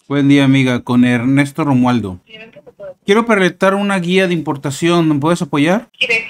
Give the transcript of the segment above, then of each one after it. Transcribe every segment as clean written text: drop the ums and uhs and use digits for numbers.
Buen día, amiga, con Ernesto Romualdo. Sí, ¿en qué te puedo? Quiero presentar una guía de importación, ¿me puedes apoyar? ¿Quiere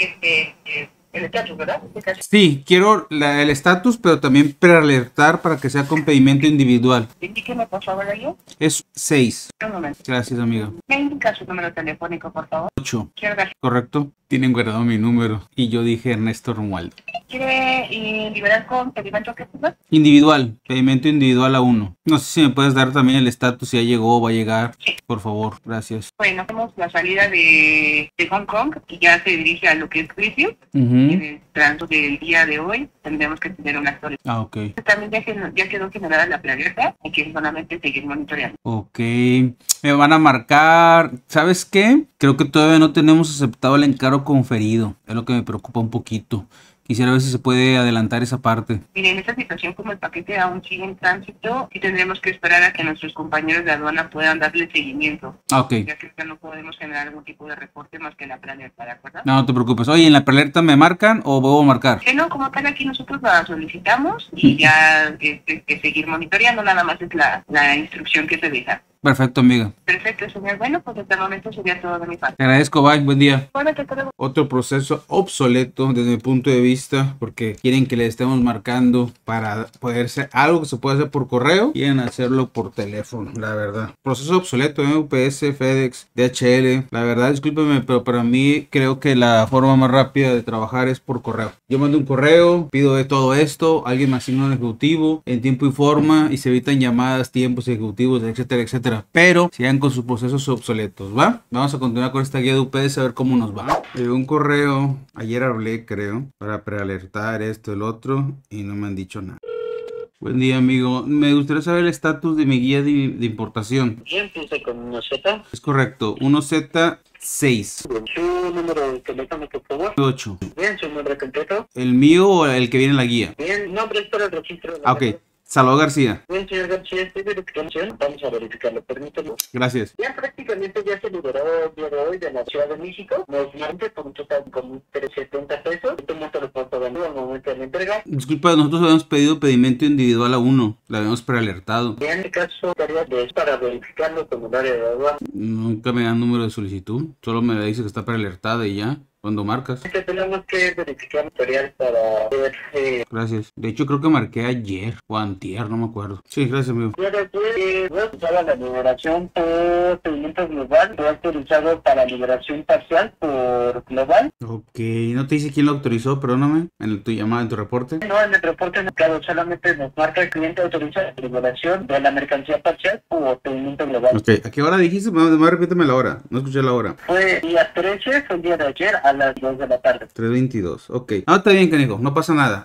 el estatus, verdad? Sí, quiero el estatus, pero también prealertar para que sea con pedimento individual. Indíqueme, por favor, ahí. Es 6. Un momento. Gracias, amiga. ¿Me indica su número telefónico, por favor? 8. Quiero ver. ¿Correcto? Tienen guardado mi número. Y yo dije Ernesto Romualdo. ¿Quiere liberar con pedimento que suma? Individual, pedimento individual a 1. No sé si me puedes dar también el estatus, si ya llegó o va a llegar. Sí. Por favor, gracias. Bueno, tenemos la salida de Hong Kong y ya se dirige a lo que es juicio. En el transcurso del día de hoy tendremos que tener una historia. Ah, ok. También ya quedó generada la plagueta, hay que solamente seguir monitoreando. Ok, me van a marcar, ¿sabes qué? Creo que todavía no tenemos aceptado el encargo conferido, es lo que me preocupa un poquito. Quisiera ver si se puede adelantar esa parte. Mire, en esta situación, como el paquete aún sigue en tránsito, sí tendremos que esperar a que nuestros compañeros de aduana puedan darle seguimiento. Ah, ok. Ya que no podemos generar algún tipo de reporte más que la planearia, ¿de acuerdo? No, no te preocupes. Oye, ¿en la prealerta me marcan o voy a marcar? Que no, como tal, aquí nosotros la solicitamos y ya que seguir monitoreando, nada más es la instrucción que se deja. Perfecto, amiga. Perfecto, señor. Bueno, pues hasta el momento sería todo de mi parte. Te agradezco, bye, buen día. Bueno, te quedo. Otro proceso obsoleto desde mi punto de vista, porque quieren que le estemos marcando para poder hacer algo que se puede hacer por correo, quieren hacerlo por teléfono, la verdad. Proceso obsoleto, UPS, FedEx, DHL, la verdad, discúlpeme, pero para mí creo que la forma más rápida de trabajar es por correo. Yo mando un correo, pido de todo esto, alguien me asigna un ejecutivo en tiempo y forma y se evitan llamadas, tiempos ejecutivos, etcétera, etcétera. Pero sigan con sus procesos obsoletos, ¿va? Vamos a continuar con esta guía de UPS a ver cómo nos va. Llegó un correo, ayer hablé creo, para prealertar esto, el otro, y no me han dicho nada. Buen día, amigo. Me gustaría saber el estatus de mi guía de importación. Bien, empieza con una Z. Es correcto, 1Z6. Bien, su número de teléfono, por favor. 8. Bien, su nombre completo. ¿El mío o el que viene en la guía? Bien, nombre es para el registro de la Ah, ok. Salvador García. Bien, señor García, estoy verificando. Vamos a verificarlo, permítame. Gracias. Ya prácticamente ya se liberó el día de hoy de la Ciudad de México. Nos mande por un total de como 370 pesos. Este monto lo puedo pagar al momento de la entrega. Disculpa, nosotros habíamos pedido pedimento individual a 1. La habíamos prealertado. Y en este caso, tarea es para verificarlo con el área de aduana. Nunca me dan número de solicitud. Solo me dice que está prealertada y ya. Cuando marcas. Tenemos que verificar material para ver Gracias. De hecho, creo que marqué ayer o antier, no me acuerdo. Sí, gracias, amigo. ya después voy a usar la liberación por pedimento global. Fue autorizado para liberación parcial por global. Ok, ¿no te dice quién lo autorizó? Perdóname. En tu llamada, en tu reporte. No, en el reporte claro, solamente nos marca el cliente autoriza la liberación de la mercancía parcial por pedimento global. Ok, ¿a qué hora dijiste? Más repíteme la hora. No escuché la hora. Fue día 13, fue el día de ayer a las 2 de la tarde. 3:22. Ok. Ah, está bien, canijo. No pasa nada.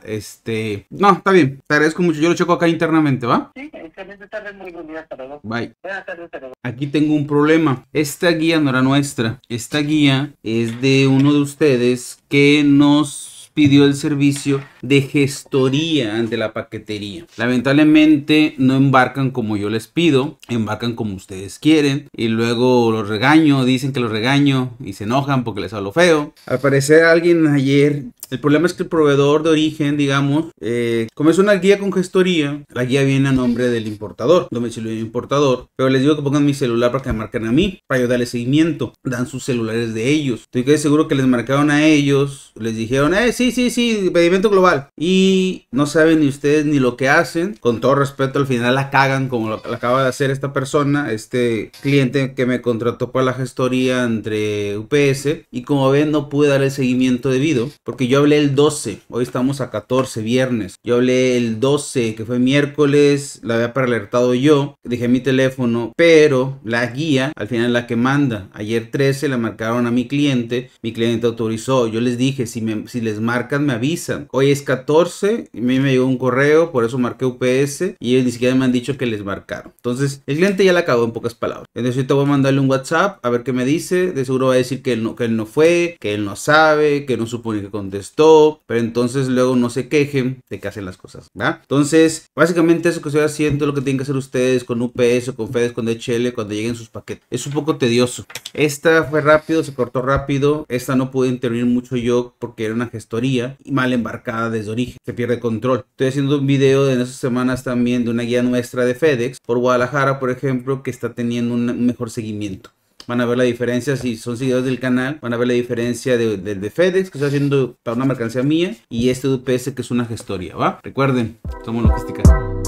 No, está bien. Te agradezco mucho. Yo lo checo acá internamente, ¿va? Sí, excelente tarde, muy buen día, hasta luego. Bye. Buenas tardes, hasta luego. Aquí tengo un problema. Esta guía no era nuestra. Esta guía es de uno de ustedes que nos pidió el servicio de gestoría ante la paquetería. Lamentablemente no embarcan como yo les pido, embarcan como ustedes quieren y luego los regaño, dicen que los regaño y se enojan porque les hablo feo. Al parecer alguien ayer, el problema es que el proveedor de origen, digamos, como es una guía con gestoría, la guía viene a nombre del importador, domicilio del importador, pero les digo que pongan mi celular para que me marquen a mí, para yo darle seguimiento, dan sus celulares de ellos. Estoy casi seguro que les marcaron a ellos, les dijeron, sí, pedimento global, y no saben ni ustedes ni lo que hacen. Con todo respeto, al final la cagan como lo acaba de hacer esta persona, este cliente que me contrató para la gestoría entre UPS, y como ven no pude dar el seguimiento debido, porque yo hablé el 12, hoy estamos a 14, viernes. Yo hablé el 12, que fue miércoles, la había prealertado yo, dejé mi teléfono, pero la guía, al final la que manda, ayer 13 la marcaron a mi cliente autorizó, yo les dije, si les marcan me avisan. Hoy es 14, y a mí me llegó un correo, por eso marqué UPS, y ellos ni siquiera me han dicho que les marcaron. Entonces, el cliente ya la acabó en pocas palabras. Entonces, ahorita voy a mandarle un WhatsApp, a ver qué me dice, de seguro va a decir que él no fue, que él no sabe, que no supone que contestó. stop, pero entonces luego no se quejen de que hacen las cosas, ¿va? Entonces, básicamente eso que estoy haciendo es lo que tienen que hacer ustedes con UPS o con FedEx, con DHL cuando lleguen sus paquetes. Es un poco tedioso. Esta fue rápido, se cortó rápido. Esta no pude intervenir mucho yo porque era una gestoría y mal embarcada desde origen. Se pierde control. Estoy haciendo un video en esas semanas también de una guía nuestra de FedEx por Guadalajara, por ejemplo, que está teniendo un mejor seguimiento. Van a ver la diferencia, si son seguidores del canal, van a ver la diferencia de FedEx, que está haciendo para una mercancía mía, y este UPS, que es una gestoría, ¿va? Recuerden, somos logística.